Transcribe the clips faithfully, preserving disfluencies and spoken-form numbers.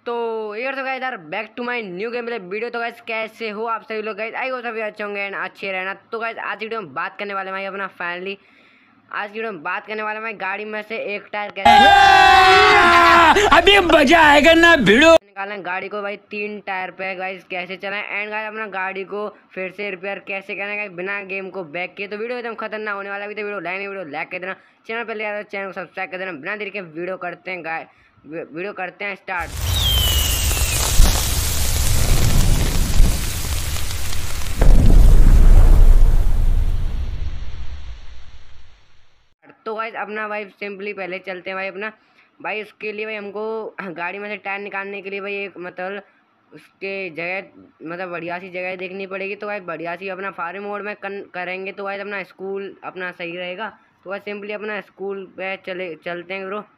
दोस्तों, ये तो गाइस यार back to my new game play video. तो गाइस कैसे हो आप सभी लोग? गाइस आई हो सभी अच्छे होंगे एंड अच्छे रहना। तो गाइस आज वीडियो में बात करने वाले भाई अपना फाइनली आज वीडियो में बात करने वाले मैं गाड़ी में से एक टायर कैसे अभी मजा आएगा ना वीडियो निकालना गाड़ी को भाई तीन टायर पे गाइस कैसे चलाएं एंड गाइस अपना गाड़ी को फिर से रिपेयर कैसे करना है बिना गेम को बैक किए। तो वीडियो एकदम खतरनाक होने वाला है। तो वीडियो लाइन वीडियो लाइक कर देना, चैनल पर ले चैनल को सब्सक्राइब कर देना। बिना देरी के वीडियो करते हैं गाइस वीडियो करते हैं स्टार्ट। तो गाइस अपना भाई सिंपली पहले चलते हैं भाई अपना भाई उसके लिए भाई हमको गाड़ी में से टायर निकालने के लिए भाई एक मतलब उसके जगह मतलब बढ़िया सी जगह देखनी पड़ेगी। तो भाई बढ़िया सी अपना फार्म मोड में कन, करेंगे तो भाई अपना स्कूल अपना सही रहेगा। तो भाई सिंपली अपना स्कूल पे चले चलते हैं ब्रो।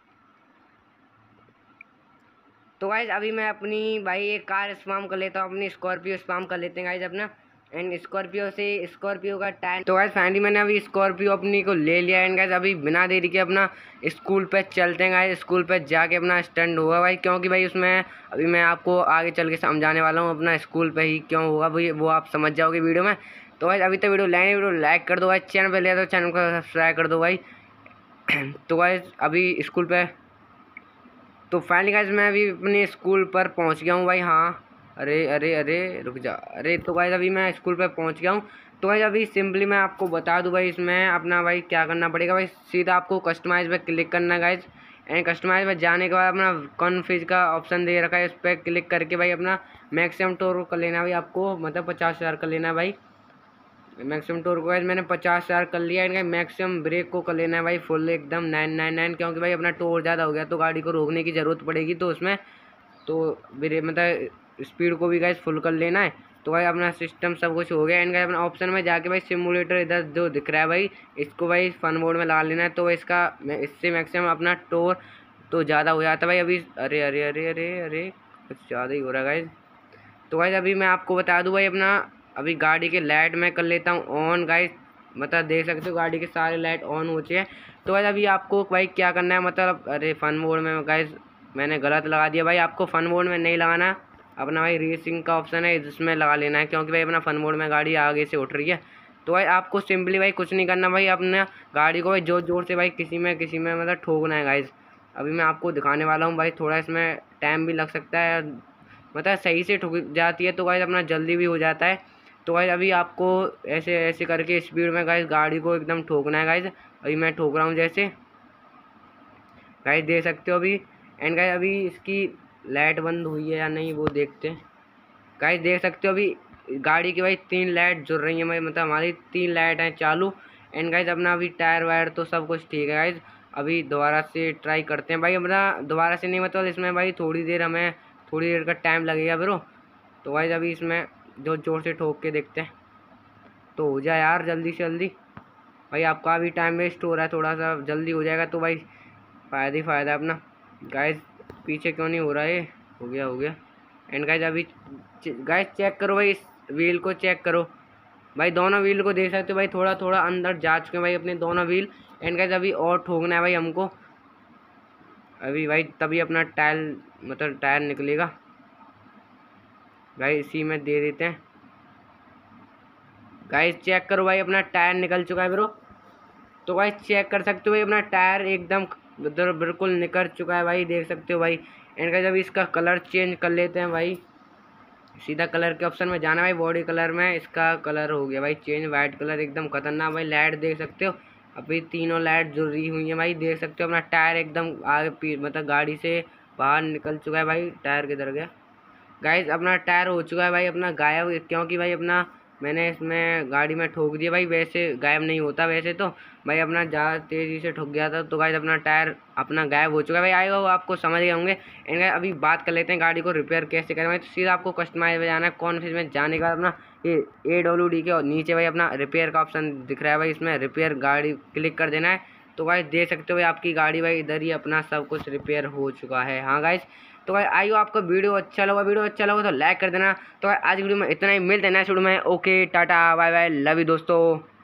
तो गाइस अभी मैं अपनी भाई एक कार स्पाम कर लेता हूँ, अपनी स्कॉर्पियो स्पाम कर लेते हैं गाइस अपना एंड स्कॉर्पियो से स्कॉर्पियो का टायर। तो गाइस फाइनली मैंने अभी स्कॉर्पियो अपनी को ले लिया एंड गाइस अभी बिना देरी के अपना स्कूल पे चलते हैं गाइस। स्कूल पे जाके अपना स्टैंड होगा भाई, क्योंकि भाई उसमें अभी मैं आपको आगे चल के समझाने वाला हूँ अपना स्कूल पे ही क्यों होगा भाई, वो आप समझ जाओगे वीडियो में। तो भाई अभी तो वीडियो लाइन वीडियो लाइक कर दो भाई, चैनल पर ले तो चैनल को सब्सक्राइब कर दो भाई। तो गाइस अभी स्कूल पे तो फाइनली गाइस मैं अभी अपने स्कूल पर पहुंच गया हूं भाई। हाँ अरे अरे अरे रुक जा अरे तो गाइस अभी मैं स्कूल पर पहुंच गया हूं। तो गाइस अभी सिंपली मैं आपको बता दूं भाई इसमें अपना भाई क्या करना पड़ेगा भाई। सीधा आपको कस्टमाइज पे क्लिक करना है गाइस एंड कस्टमाइज पे जाने के बाद अपना कॉन्फ़िग का ऑप्शन दे रखा है, इस पर क्लिक करके भाई अपना मैक्सिमम टोर कर लेना है भाई आपको, मतलब पचास हज़ार कर लेना है भाई। मैक्सिमम टोर को मैंने पचास हज़ार कर लिया है। मैक्सिमम ब्रेक को कर लेना है भाई फुल एकदम नाइन नाइन नाइन, क्योंकि भाई अपना टोर ज़्यादा हो गया तो गाड़ी को रोकने की ज़रूरत पड़ेगी। तो उसमें तो ब्रेक मतलब स्पीड को भी गाइस फुल कर लेना है। तो भाई अपना सिस्टम सब कुछ हो गया एंड गाइस अपना ऑप्शन में जाके भाई सिमुलेटर इधर जो दिख रहा है भाई इसको भाई फन मोड में लगा लेना है। तो इसका इससे मैक्सिमम अपना टोर तो ज़्यादा हो जाता है भाई। अभी अरे अरे अरे अरे अरे कुछ ज़्यादा ही हो रहा है गाइस। तो गाइस अभी मैं आपको बता दूँ भाई अपना अभी गाड़ी के लाइट मैं कर लेता हूँ ऑन गाइस, मतलब देख सकते हो गाड़ी के सारे लाइट ऑन हो चुके हैं। तो गाइस अभी आपको भाई क्या करना है मतलब अरे फन मोड में गाइस मैंने गलत लगा दिया भाई, आपको फन मोड में नहीं लगाना, अपना भाई रेसिंग का ऑप्शन है जिसमें लगा लेना है, क्योंकि भाई अपना फन मोड में गाड़ी आगे से उठ रही है। तो भाई आपको सिंपली भाई कुछ नहीं करना भाई, अपना गाड़ी को भाई जोर जोर से भाई किसी में किसी में मतलब ठोकना है गाइस। अभी मैं आपको दिखाने वाला हूँ भाई, थोड़ा इसमें टाइम भी लग सकता है, मतलब सही से ठुक जाती है तो गाइस अपना जल्दी भी हो जाता है। तो गाइस अभी आपको ऐसे ऐसे करके स्पीड में गाइस गाड़ी को एकदम ठोकना है गाइस। अभी मैं ठोक रहा हूँ जैसे गाइस देख सकते हो अभी एंड गाइस अभी इसकी लाइट बंद हुई है या नहीं वो देखते हैं। गाइस देख सकते हो अभी गाड़ी की भाई तीन लाइट जुड़ रही है, मतलब हमारी तीन लाइट हैं चालू एंड गाइस अपना अभी टायर वायर तो सब कुछ ठीक है गाइस। अभी दोबारा से ट्राई करते हैं भाई, अपना दोबारा से नहीं मतलब इसमें भाई थोड़ी देर हमें थोड़ी देर का टाइम लगेगा ब्रो। तो गाइस अभी इसमें जो जोर से ठोक के देखते हैं तो हो जाए यार जल्दी से जल्दी भाई, आपका भी टाइम वेस्ट हो रहा है, थोड़ा सा जल्दी हो जाएगा तो भाई फ़ायदा ही फ़ायदा है अपना। गाइस पीछे क्यों नहीं हो रहा है, हो गया हो गया एंड गाइस अभी गाइस चेक करो भाई, इस व्हील को चेक करो भाई, दोनों व्हील को देख सकते हो भाई, थोड़ा थोड़ा अंदर जा चुके हैं भाई अपने दोनों व्हील एंड गाइस अभी और ठोकना है भाई हमको अभी भाई, तभी अपना टायर मतलब टायर निकलेगा गाइस। इसी में दे देते हैं गाइस, चेक करो भाई अपना टायर निकल चुका है ब्रो। तो गाइस चेक कर सकते हो भाई अपना टायर एकदम उधर बिल्कुल निकल चुका है भाई, देख सकते हो भाई एंड गाइस अभी इसका कलर चेंज कर लेते हैं भाई। सीधा कलर के ऑप्शन में जाना है भाई, बॉडी कलर में इसका कलर हो गया भाई चेंज, वाइट कलर एकदम खतरनाक भाई। लाइट देख सकते हो अभी तीनों लाइट जुड़ी हुई हैं भाई, देख सकते हो अपना टायर एकदम आगे मतलब गाड़ी से बाहर निकल चुका है भाई। टायर किधर गया गाइस, अपना टायर हो चुका है भाई अपना गायब, क्योंकि भाई अपना मैंने इसमें गाड़ी में ठोक दिया भाई, वैसे गायब नहीं होता वैसे तो भाई, अपना ज़्यादा तेज़ी से ठुक गया था तो गाइस अपना टायर अपना गायब हो चुका है भाई। आएगा वो आपको समझ गए होंगे एंड गाइस अभी बात कर लेते हैं गाड़ी को रिपेयर कैसे करें भाई। तो सीधा आपको कस्टमाइज में जाना है, कॉन्फ़िग में जाने के बाद अपना ये ए डब्ल्यू डी के और नीचे भाई अपना रिपेयर का ऑप्शन दिख रहा है भाई, इसमें रिपेयर गाड़ी क्लिक कर देना है। तो भाई देख सकते हो भाई आपकी गाड़ी भाई इधर ही अपना सब कुछ रिपेयर हो चुका है। हाँ गाइस, तो भाई आइयो आपको वीडियो अच्छा लगा वीडियो अच्छा लगा तो लाइक कर देना। तो भाई आज वीडियो में इतना ही, मिलते हैं नेक्स्ट वीडियो में। Okay tata bye bye, love you दोस्तों।